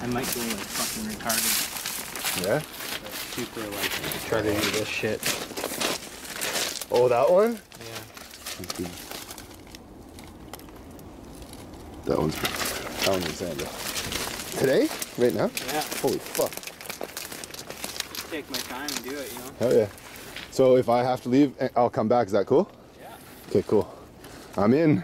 I might go like fucking retarded. Yeah? Like, super like try to do this shit. Oh, that one? Yeah. That one's Sandra. Today? Right now? Yeah. Holy fuck. Take my time and do it, you know? Hell yeah. So if I have to leave, I'll come back. Is that cool? Yeah. Okay, cool. I'm in.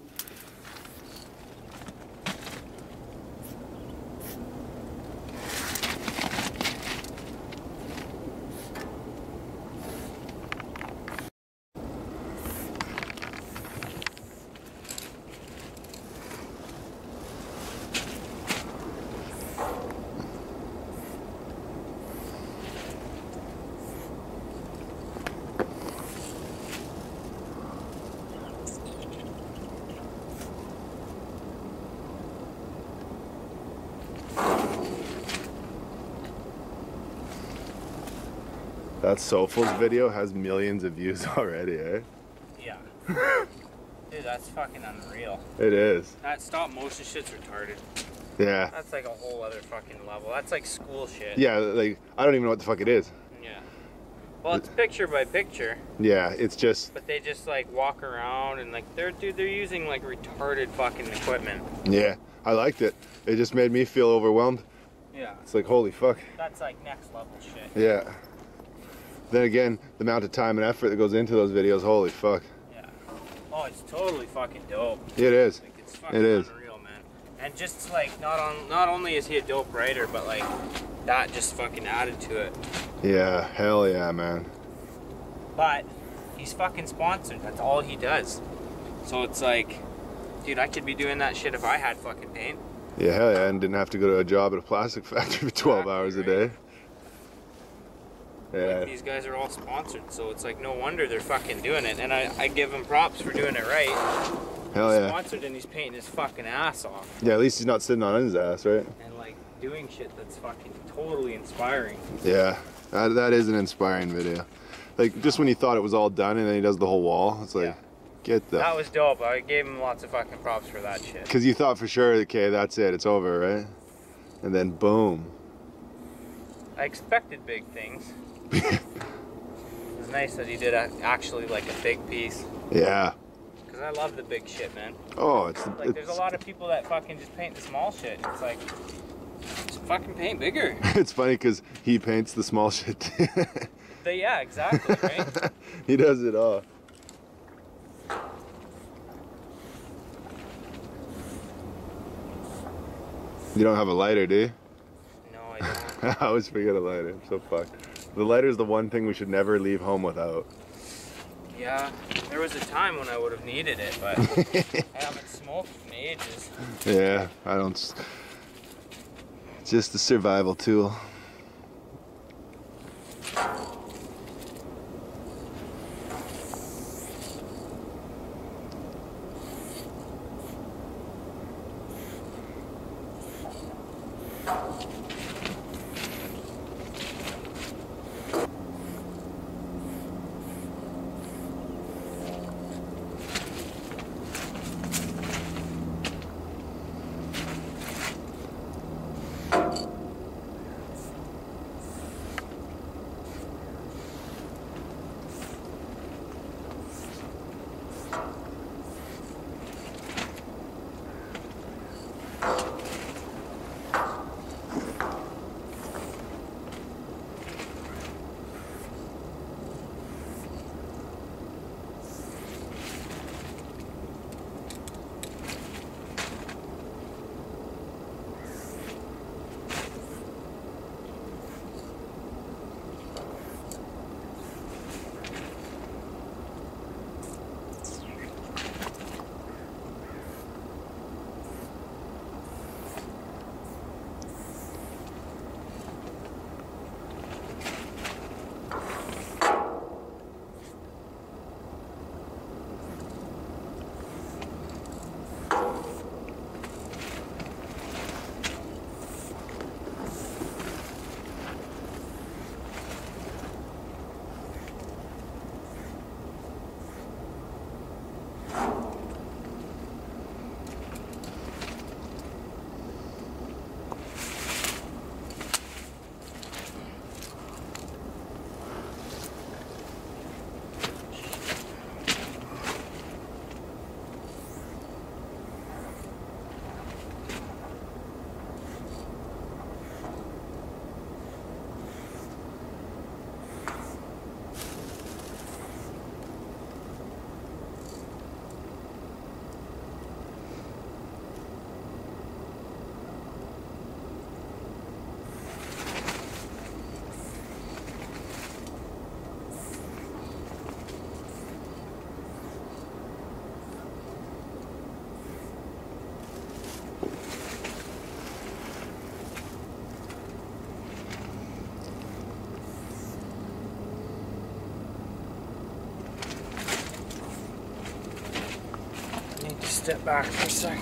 That Soulful's video has millions of views already, eh? Yeah. Dude, that's fucking unreal. It is. That stop motion shit's retarded. Yeah. That's like a whole other fucking level. That's like school shit. Yeah, like, I don't even know what the fuck it is. Yeah. Well, it's picture by picture. Yeah, it's just... But they just like walk around and like, they're using like retarded fucking equipment. Yeah, I liked it. It just made me feel overwhelmed. Yeah. It's like, holy fuck. That's like next level shit. Yeah. Then again, the amount of time and effort that goes into those videos, holy fuck. Yeah. Oh, it's totally fucking dope. It is. Like, it's fucking It is. unreal, man. And just like, not only is he a dope writer, but like, that just fucking added to it. Yeah, hell yeah, man. But he's fucking sponsored. That's all he does. So it's like, dude, I could be doing that shit if I had fucking paint. Yeah, hell yeah, and didn't have to go to a job at a plastic factory for 12 hours a day. Yeah. Like, these guys are all sponsored, so it's like no wonder they're fucking doing it. And I give him props for doing it right. Hell He's yeah. sponsored and he's painting his fucking ass off. Yeah, at least he's not sitting on his ass, right? And like doing shit that's fucking totally inspiring. Yeah, that is an inspiring video. Like, just when you thought it was all done and then he does the whole wall, it's like, Yeah. get the... That was dope. I gave him lots of fucking props for that shit. Because you thought for sure, okay, that's it, it's over, right? And then boom. I expected big things. It was nice that he did actually like a big piece. Yeah. Because I love the big shit, man. Oh, Like, there's a lot of people that fucking just paint the small shit. It's like, just fucking paint bigger. It's funny because he paints the small shit too. Yeah, exactly, right? He does it all. You don't have a lighter, do you? No, I don't. I always forget a lighter. I'm so fucked. The lighter is the one thing we should never leave home without. Yeah, there was a time when I would have needed it, but I haven't smoked in ages. Yeah, I don't. It's just a survival tool. step back for a sec.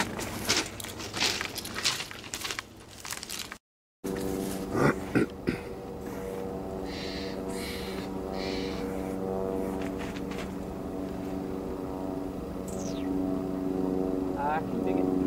I can dig it.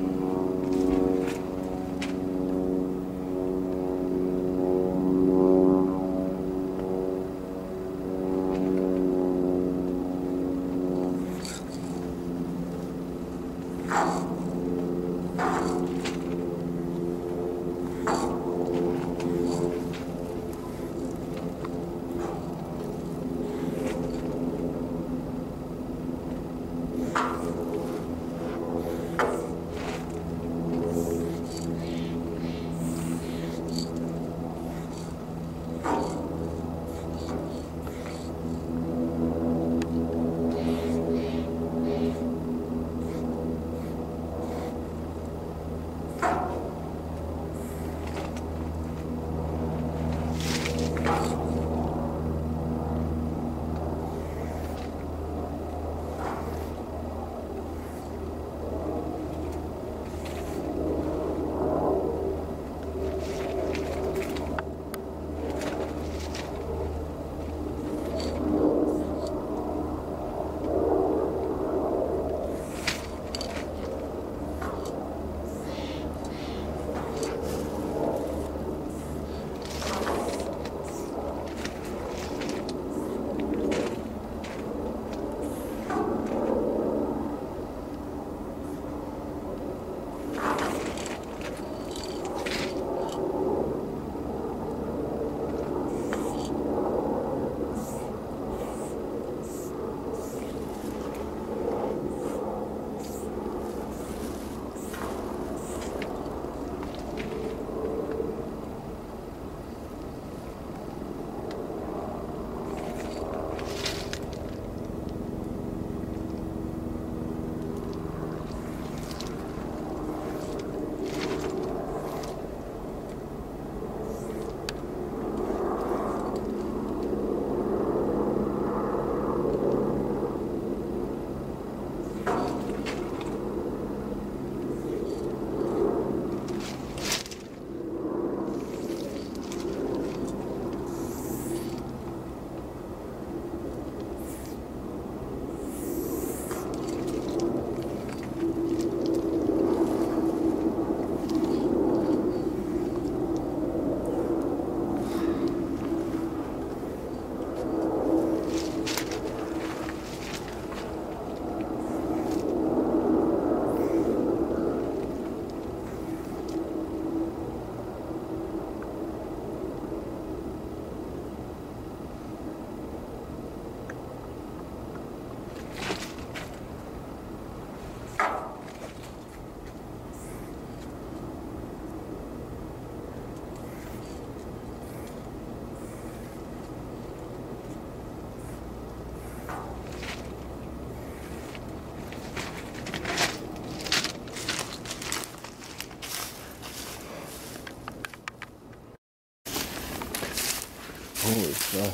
Holy fuck.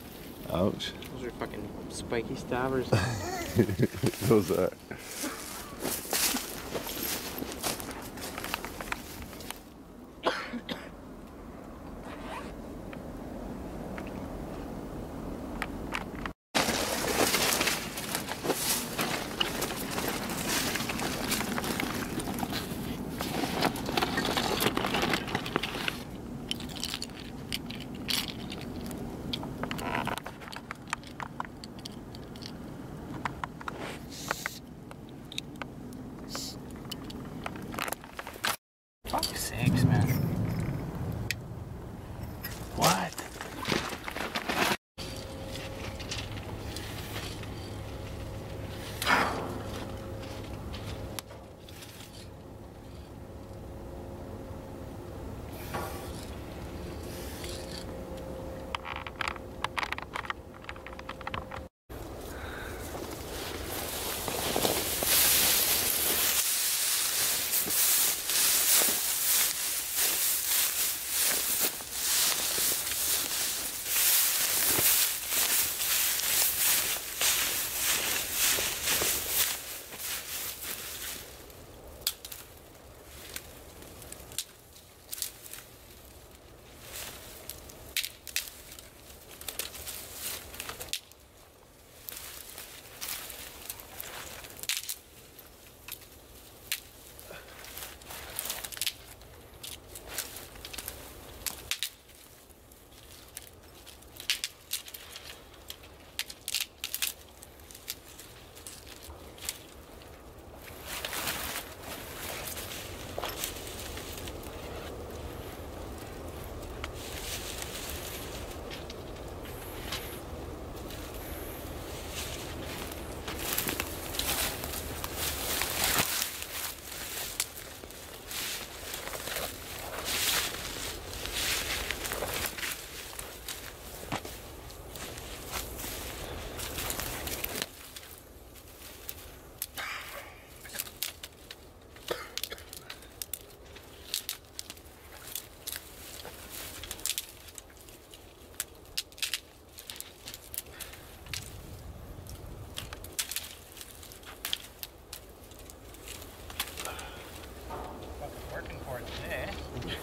Ouch. Those are fucking spiky stabbers. Those are.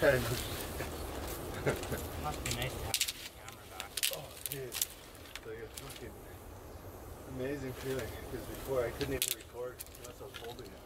Yeah, Must be nice to have the camera back. oh, dude. It's like a fucking amazing feeling. Because before I couldn't even record unless I was holding it.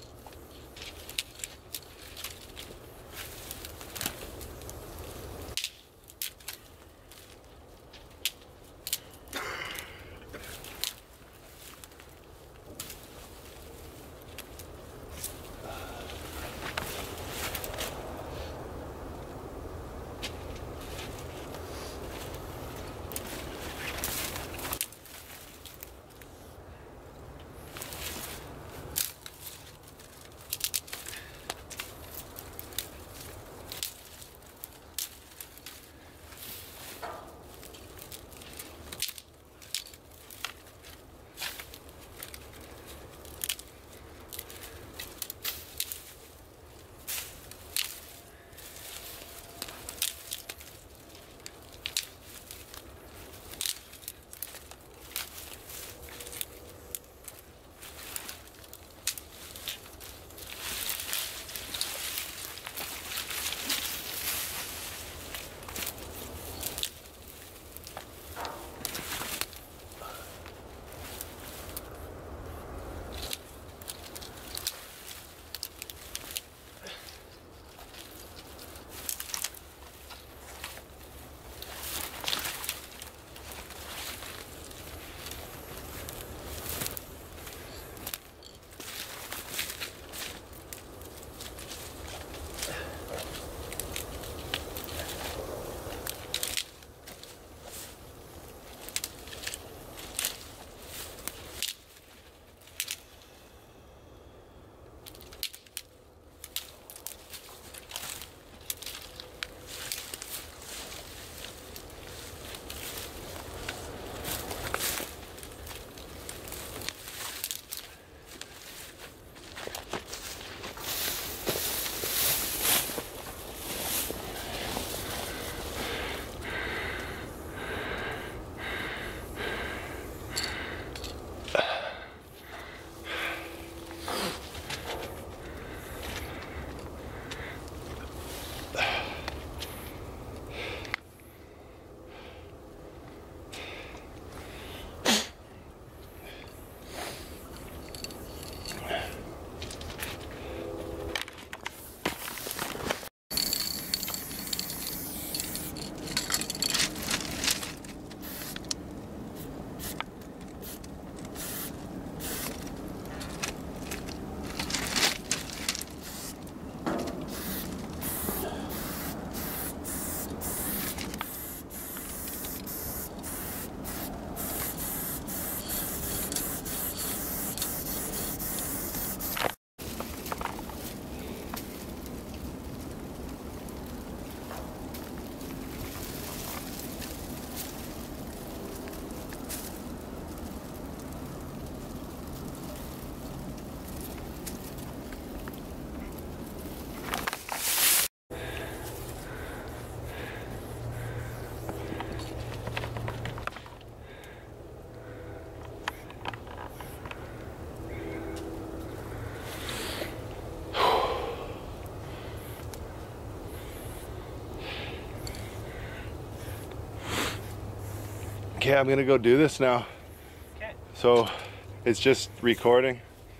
Okay, I'm gonna go do this now. Okay. So it's just recording.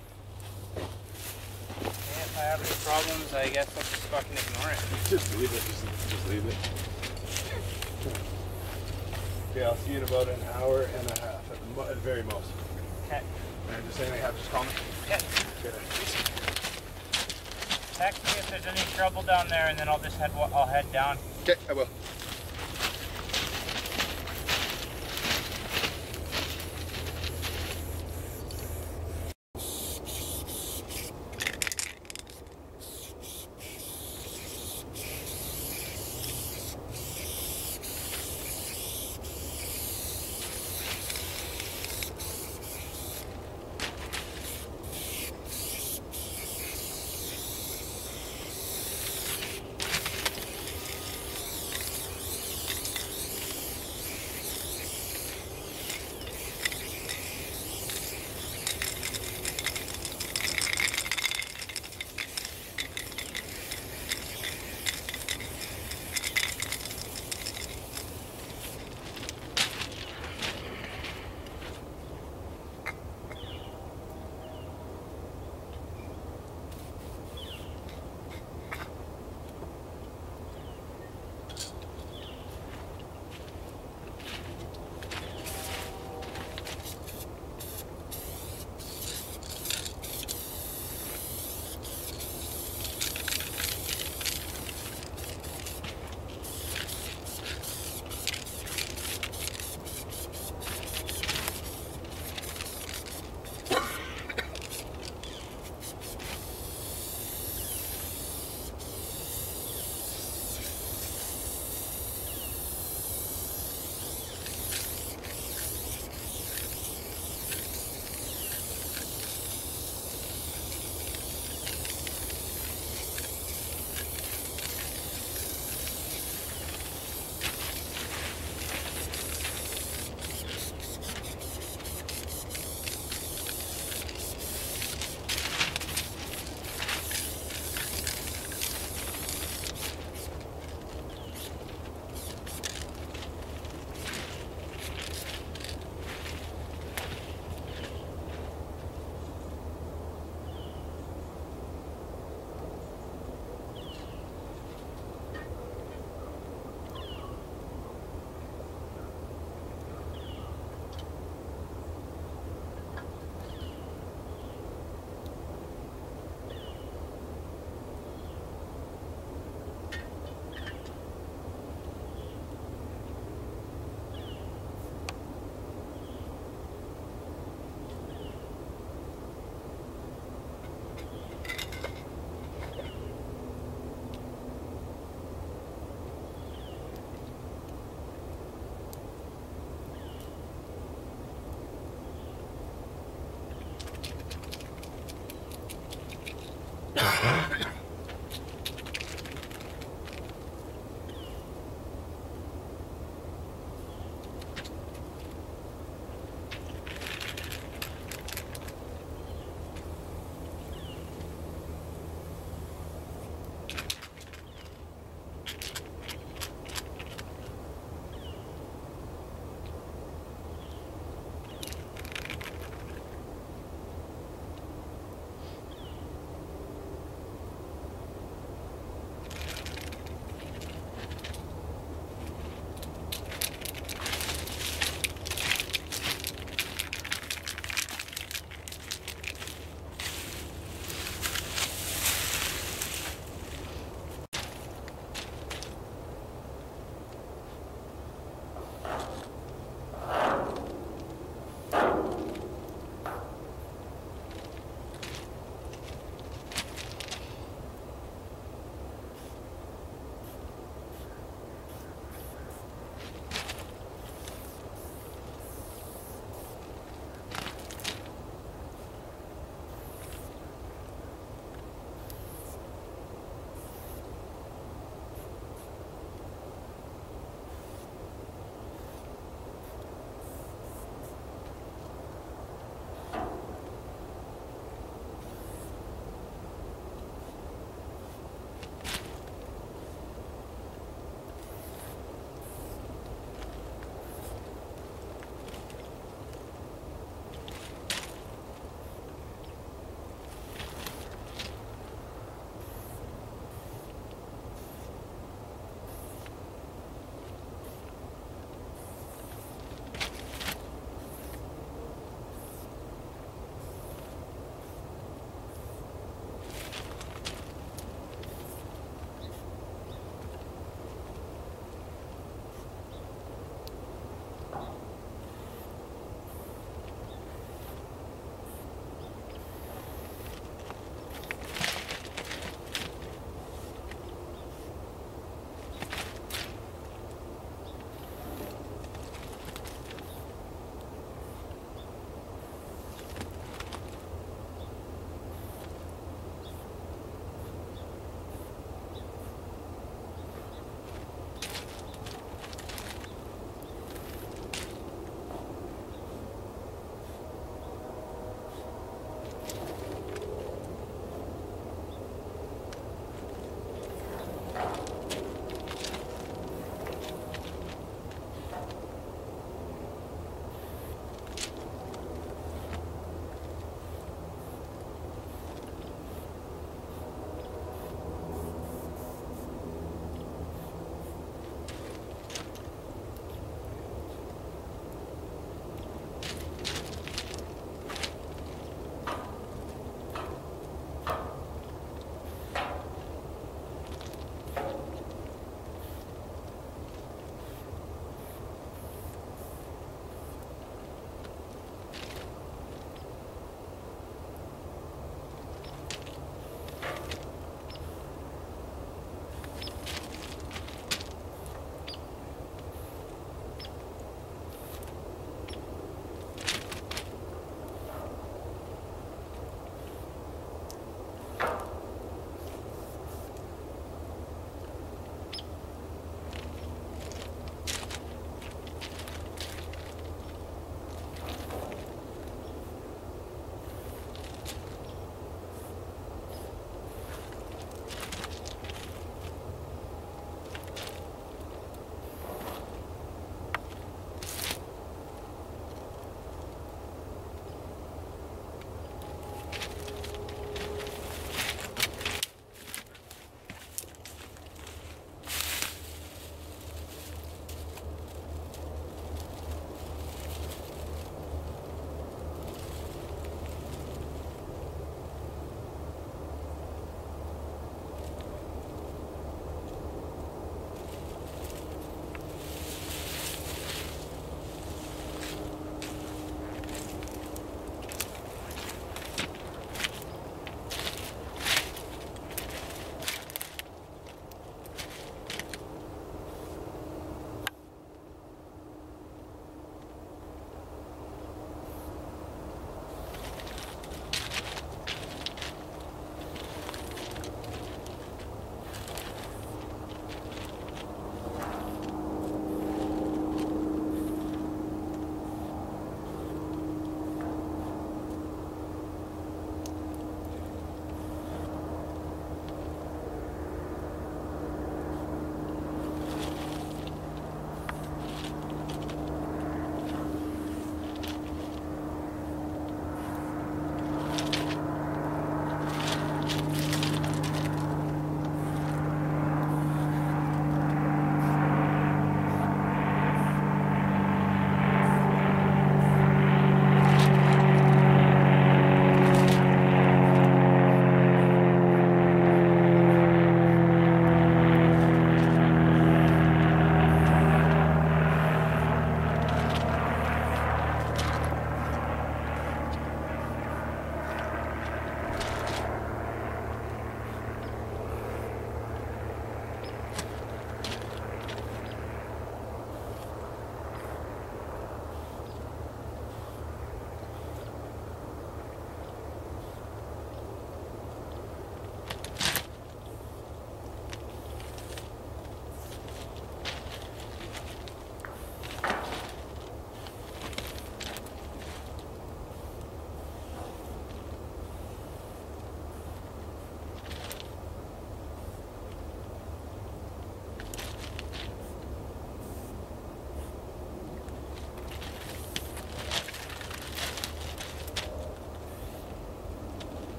Okay, if I have any problems, I guess I'll just fucking ignore it. Just leave it. Just leave it. Okay, I'll see you in about an hour and a half at the very most. Okay. And just anything I have, just call me. Okay. Okay. Text me if there's any trouble down there, and then I'll head down. Okay, I will.